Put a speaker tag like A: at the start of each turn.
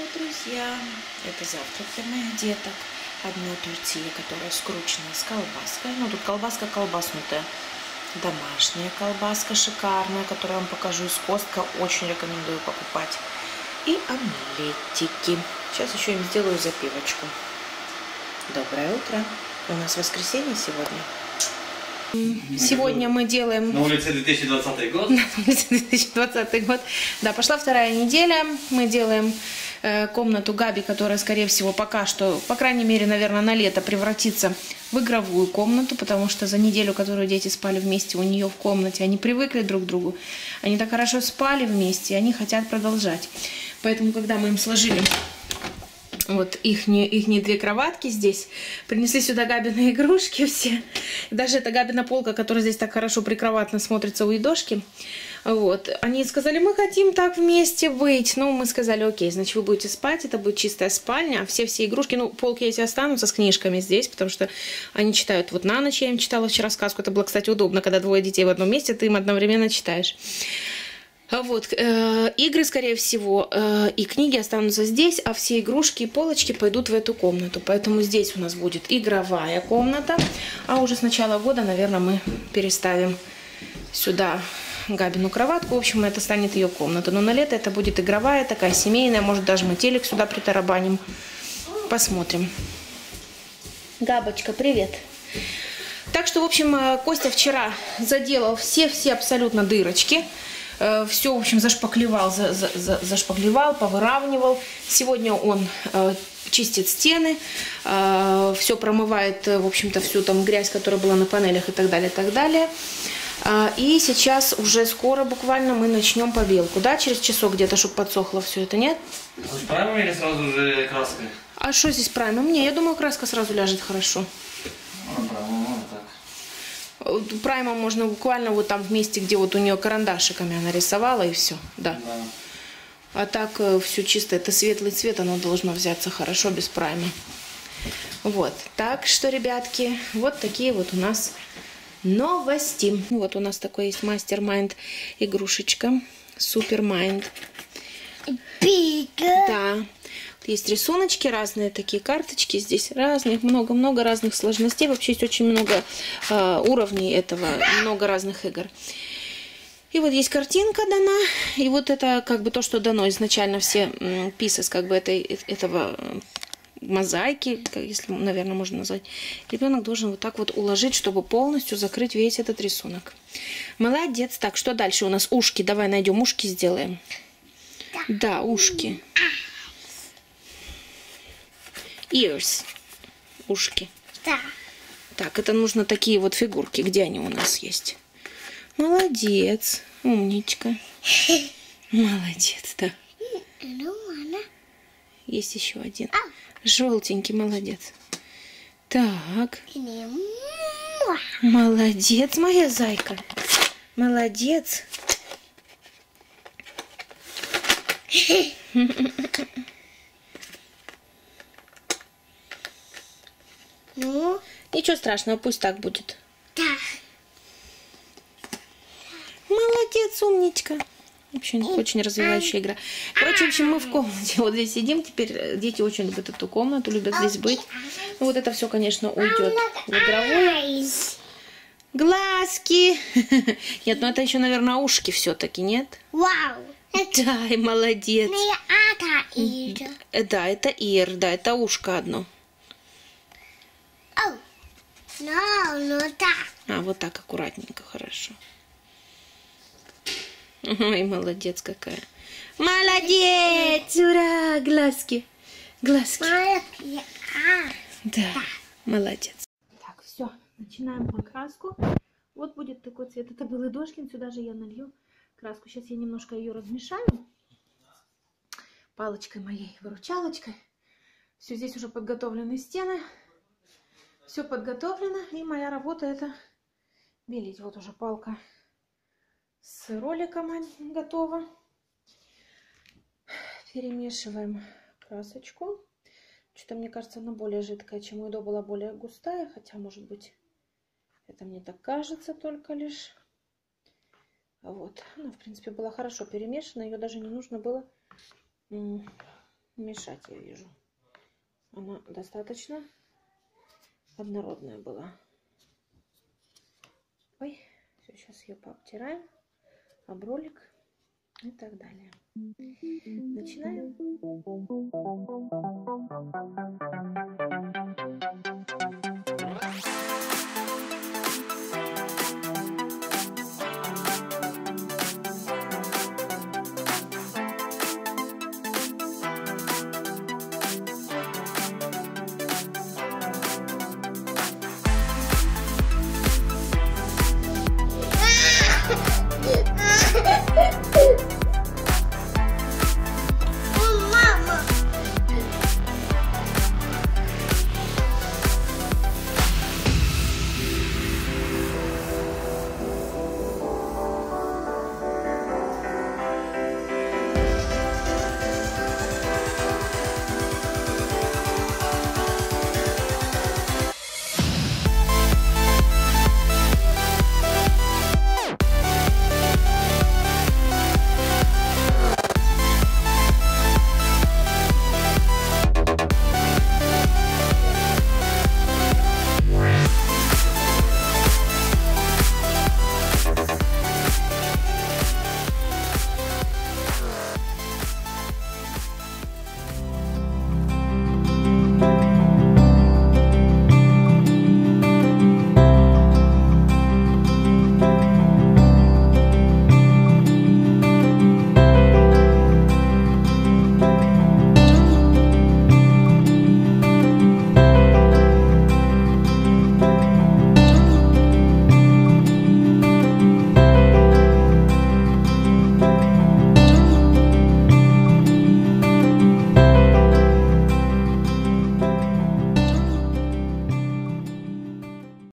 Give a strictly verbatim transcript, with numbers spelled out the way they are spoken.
A: друзья! Это завтрак для моих деток. Одна тортилья, которая скручена с колбаской. Ну, тут колбаска колбаснутая. Домашняя колбаска шикарная, которую я вам покажу из Костка. Очень рекомендую покупать. И омлетики. Сейчас еще им сделаю запивочку. Доброе утро. У нас воскресенье сегодня. Сегодня мы делаем...
B: На улице две тысячи двадцатый год.
A: На улице две тысячи двадцатый год. Да, пошла вторая неделя. Мы делаем э, комнату Габи, которая, скорее всего, пока что, по крайней мере, наверное, на лето превратится в игровую комнату, потому что за неделю, которую дети спали вместе у нее в комнате, они привыкли друг к другу. Они так хорошо спали вместе, и они хотят продолжать. Поэтому, когда мы им сложили... Вот ихние, ихние две кроватки здесь. Принесли сюда Габины игрушки все. Даже эта Габина полка, которая здесь так хорошо прикроватно смотрится у Идошки. Вот. Они сказали, мы хотим так вместе быть. Ну, мы сказали, окей, значит, вы будете спать, это будет чистая спальня. Все-все игрушки, ну, полки эти останутся с книжками здесь, потому что они читают вот на ночь. Я им читала вчера сказку. Это было, кстати, удобно, когда двое детей в одном месте, ты им одновременно читаешь. Вот, э, игры, скорее всего, э, и книги останутся здесь, а все игрушки и полочки пойдут в эту комнату. Поэтому здесь у нас будет игровая комната, а уже с начала года, наверное, мы переставим сюда Габину кроватку. В общем, это станет ее комната. Но на лето это будет игровая, такая семейная, может, даже мы телек сюда притарабаним. Посмотрим. Габочка, привет! Так что, в общем, Костя вчера заделал все-все абсолютно дырочки. Все, в общем, зашпаклевал, за, за, за, зашпаклевал, повыравнивал. Сегодня он э, чистит стены, э, все промывает, в общем-то, всю там грязь, которая была на панелях и так далее, и так далее. Э, и сейчас уже скоро буквально мы начнем побелку, да, через часок где-то, чтобы подсохло все это, нет?
B: С праймом или сразу же краской?
A: А что здесь праймом? Не, я думаю, краска сразу ляжет хорошо.
B: А, праймом, ну, так.
A: Праймом можно буквально вот там в месте, где вот у нее карандашиками она рисовала, и все, да.
B: Да.
A: А так все чисто, это светлый цвет, оно должно взяться хорошо без прайма. Вот, так что, ребятки, вот такие вот у нас новости. Вот у нас такой есть мастер-майнд игрушечка, супер-майнд. Да. Есть рисуночки разные, такие карточки здесь разных, много-много разных сложностей. Вообще есть очень много э, уровней этого, много разных игр. И вот есть картинка дана, и вот это как бы то, что дано изначально, все pieces как бы этой, этого мозаики, если, наверное, можно назвать. Ребенок должен вот так вот уложить, чтобы полностью закрыть весь этот рисунок. Молодец. Так, что дальше у нас? Ушки. Давай найдем ушки, сделаем. Да, ушки. Ears. Ушки.
C: Да.
A: Так, это нужно такие вот фигурки. Где они у нас есть? Молодец. Умничка. Молодец, да. Есть еще один. Желтенький, молодец. Так. Молодец, моя зайка. Молодец.
C: Ну?
A: Ничего страшного, пусть так будет.
C: Да.
A: Молодец, умничка. В общем, очень развивающая игра. Короче, в общем, мы в комнате вот здесь сидим. Теперь дети очень любят эту комнату, любят здесь быть. Ну, вот это все, конечно, уйдет в игровую. Глазки. Нет, ну это еще, наверное, ушки все-таки, нет?
C: Вау.
A: Да, и молодец.
C: Это ир.
A: Да, это ир, да, это ушко одно.
C: Ну, ну так.
A: А, вот так аккуратненько, хорошо. Ой, молодец какая. Молодец! Ура! Глазки. Глазки. Да, молодец. Так, все, начинаем покраску. Вот будет такой цвет. Это был Идошкин, сюда же я налью краску. Сейчас я немножко ее размешаю. Палочкой моей, выручалочкой. Все, здесь уже подготовлены стены. Все подготовлено, и моя работа это белить. Вот уже палка с роликом готова. Перемешиваем красочку. Что-то мне кажется, она более жидкая, чем у Идо была более густая. Хотя, может быть, это мне так кажется только лишь. Вот. Она, в принципе, была хорошо перемешана. Ее даже не нужно было мешать, я вижу. Она достаточно однородная была. Ой, все, сейчас ее пообтираем об ролик и так далее. Начинаем.